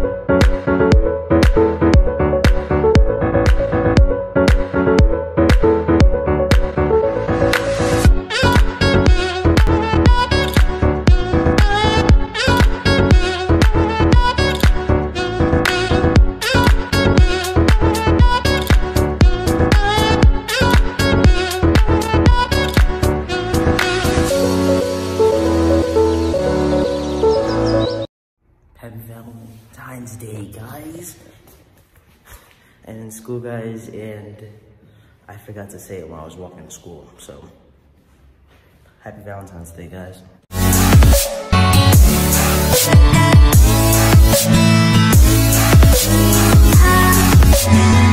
Happy Valentine's Day, guys. And in school, guys, and I forgot to say it when I was walking to school, so happy Valentine's Day, guys.